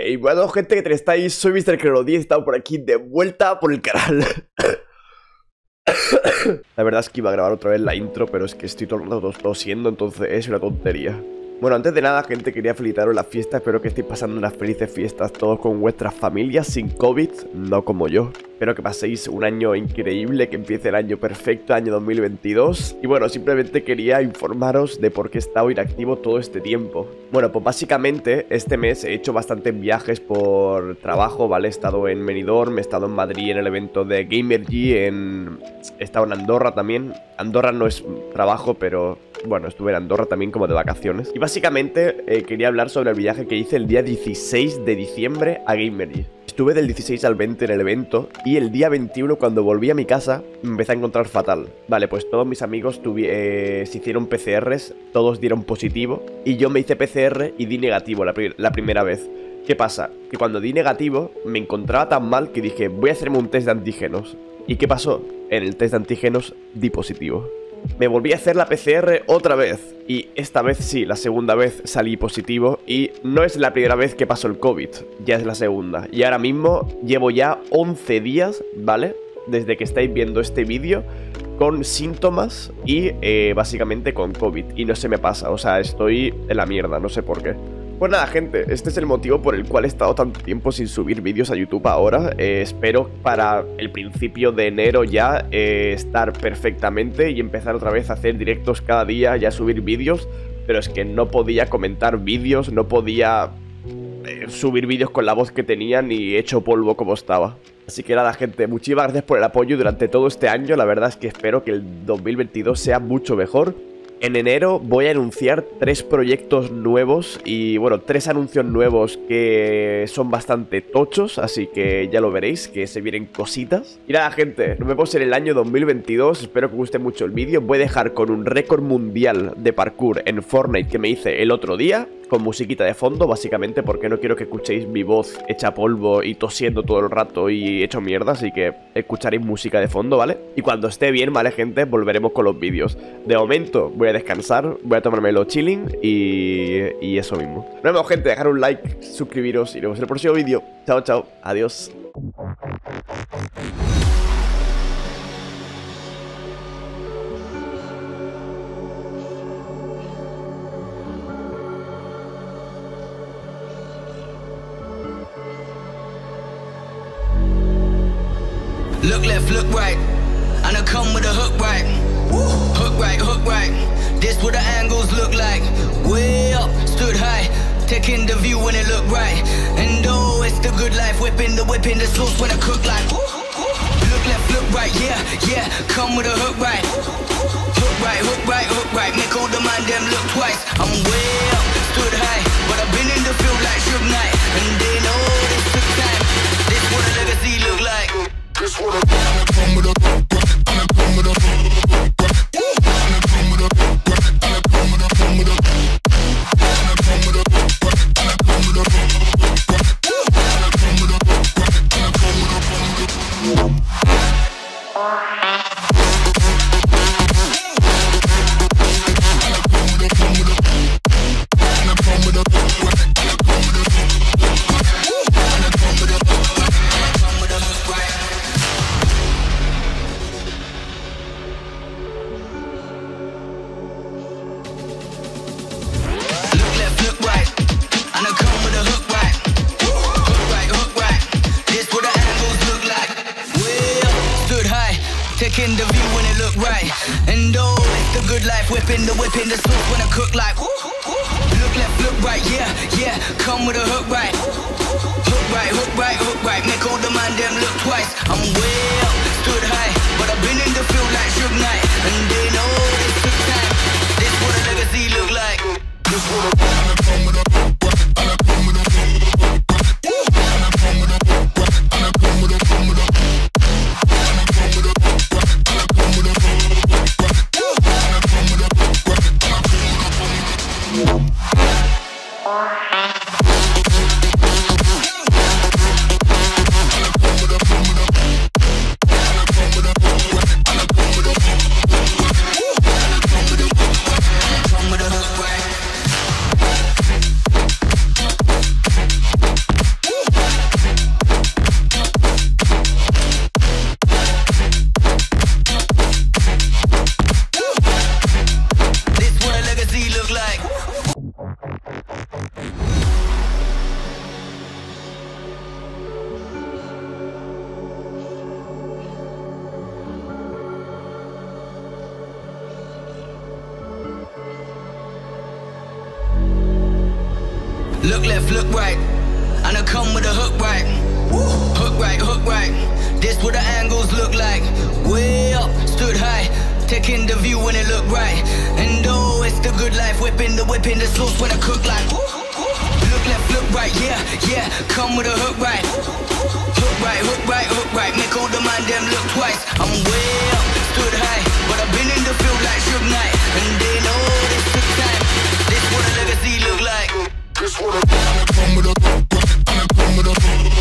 Y bueno, gente, que te estáis, soy Mr. Crero10, he estado por aquí de vuelta por el canal. La verdad es que iba a grabar otra vez la intro, pero es que estoy todo el rato tosiendo, entonces es una tontería. Bueno, antes de nada, gente, quería felicitaros la fiesta. Espero que estéis pasando unas felices fiestas todos con vuestras familias, sin COVID, no como yo. Espero que paséis un año increíble, que empiece el año perfecto, año 2022. Y bueno, simplemente quería informaros de por qué he estado inactivo todo este tiempo. Bueno, pues básicamente este mes he hecho bastantes viajes por trabajo, ¿vale? He estado en Benidorm, he estado en Madrid en el evento de Gamergy, he estado en Andorra también. Andorra no es trabajo, pero bueno, estuve en Andorra también como de vacaciones. Y básicamente quería hablar sobre el viaje que hice el día 16 de diciembre a Gamergy. Estuve del 16 al 20 en el evento y el día 21 cuando volví a mi casa me empecé a encontrar fatal. Vale, pues todos mis amigos se hicieron PCRs, todos dieron positivo y yo me hice PCR y di negativo la primera vez. ¿Qué pasa? Que cuando di negativo me encontraba tan mal que dije voy a hacerme un test de antígenos. ¿Y qué pasó? En el test de antígenos di positivo. Me volví a hacer la PCR otra vez y esta vez sí, la segunda vez salí positivo y no es la primera vez que pasó el COVID, ya es la segunda. Y ahora mismo llevo ya 11 días, ¿vale? Desde que estáis viendo este vídeo con síntomas y básicamente con COVID y no se me pasa, o sea, estoy en la mierda, no sé por qué. Pues nada, gente, este es el motivo por el cual he estado tanto tiempo sin subir vídeos a YouTube ahora. Espero para el principio de enero ya estar perfectamente y empezar otra vez a hacer directos cada día y a subir vídeos. Pero es que no podía comentar vídeos, no podía subir vídeos con la voz que tenía ni hecho polvo como estaba. Así que nada, gente, muchísimas gracias por el apoyo durante todo este año. La verdad es que espero que el 2022 sea mucho mejor. En enero voy a anunciar 3 proyectos nuevos y bueno, 3 anuncios nuevos que son bastante tochos, así que ya lo veréis, que se vienen cositas. Y nada, gente, nos vemos en el año 2022, espero que os guste mucho el vídeo. Voy a dejar con un récord mundial de parkour en Fortnite que me hice el otro día, con musiquita de fondo, básicamente porque no quiero que escuchéis mi voz hecha polvo y tosiendo todo el rato y hecho mierda, así que escucharéis música de fondo, ¿vale? Y cuando esté bien, ¿vale, gente? Volveremos con los vídeos. De momento voy a descansar, voy a tomármelo chilling y eso mismo. Nos vemos, gente, dejar un like, suscribiros y nos vemos en el próximo vídeo. Chao, chao, adiós. Look left, look right, and I come with a hook right. Hook right, hook right. This what the angles look like. Way up, stood high, taking the view when it look right. And oh, it's the good life, whipping the sauce when I cook like. Look left, look right, yeah, yeah. Come with a hook right. Hook right, hook right, hook right. Make all the man them look twice. I'm way up, stood high, but I've been in the field like Suge Knight, and they know this took time. This what a legacy look like. This what I come with a and I come with a and I come with a and I come with a and I come with a and I come with a and I come with a and I come with a taking the view when it look right. And oh, it's the good life, whipping the sauce when I cook like. Look left, look right, yeah, yeah. Come with a hook right. Hook right, hook right, hook right. Make all the man them look twice. I'm way up, stood high, but I've been in the field like Suge Knight, and they know this took time. This what a legacy look like. This what a and I come with a and I come with a and I come with a and I come with a come with a. left, look right. And I come with a hook right. Hook right, hook right. This what the angles look like. Way up, stood high, taking the view when it look right. And oh, it's the good life, whipping the sauce when I cook like. Look left, look right, yeah, yeah. Come with a hook right. Hook right, hook right, hook right. Make all the man them look twice. I'm way up, stood high, but I've been in the field like Suge Knight. And they know this took time. This what a legacy look like. This what a come with a and I come with a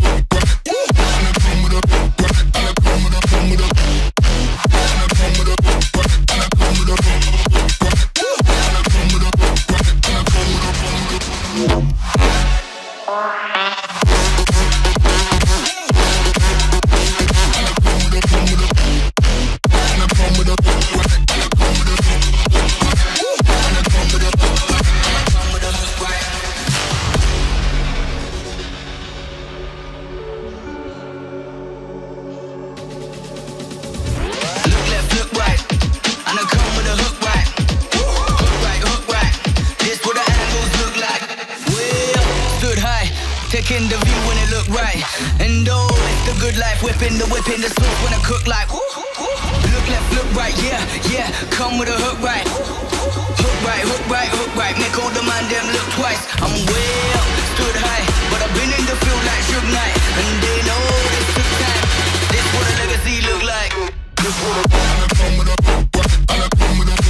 taking the view when it look right. And oh, it's the good life, whipping the sauce when I cook like. Look left, look right, yeah, yeah. Come with a hook right. Hook right, hook right, hook right. Make all the man them look twice. I'm way up, stood high, but I've been in the field like Suge Knight. And they know this took time. This what a legacy look like. This what a come with a and I come with a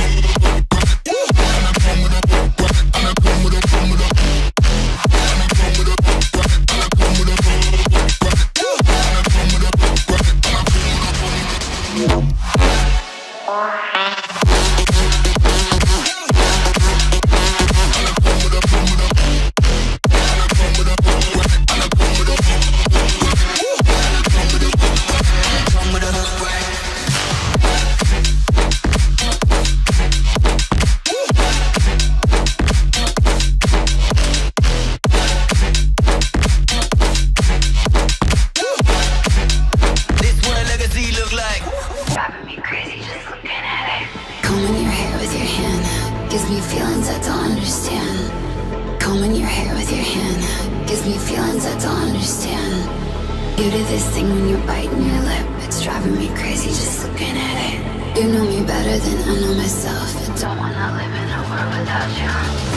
You do this thing when you're biting your lip. It's driving me crazy just looking at it. You know me better than I know myself. I don't wanna live in a world without you.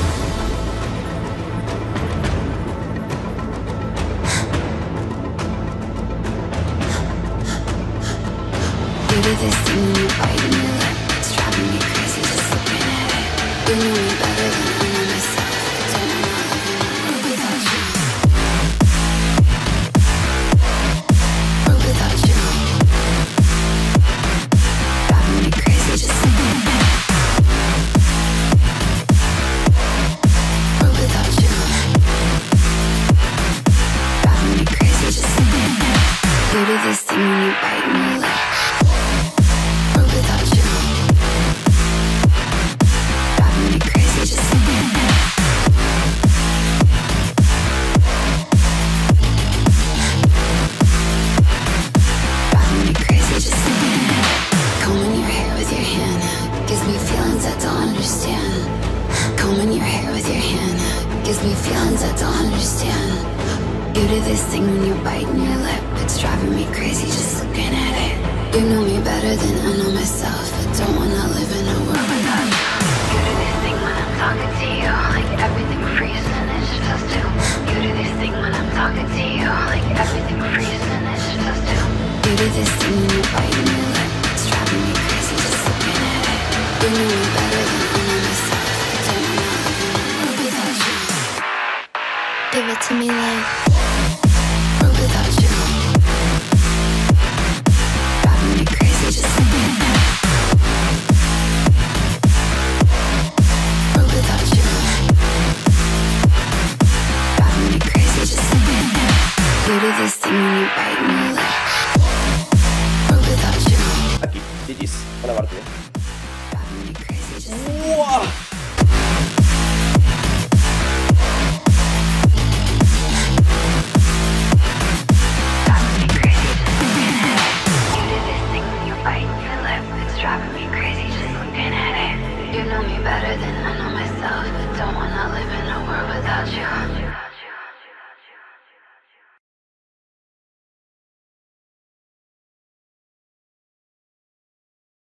You do this thing when you're biting your lip. It's driving me crazy just looking at it. You know me better than I know myself. I don't wanna live in a world without you. You do this thing when you're biting your lip. Or without you. Driving me crazy just looking at it. Driving me crazy just looking at it. Combing your hair with your hand gives me feelings I don't understand. Combing your hair with your hand gives me feelings I don't understand. You do this thing when you're biting your lip. It's driving me crazy just looking at it. You know me better than I know myself. I don't wanna live in a world without you. You do this thing when I'm talking to you, like everything freezes and it's just us two. You do this thing when I'm talking to you, like everything freezes and it's just us two. You do this thing when you're biting your lip. It's driving me crazy just looking at it. You know me better than I know myself. I don't wanna live in a world without you. Give it to me like without you. Driving me crazy just looking at it. Or without you. Driving me crazy just looking at it. You do this thing when you're biting your lip. Or without you. Aquí, GG's, buena partida. Driving me crazy just looking at it.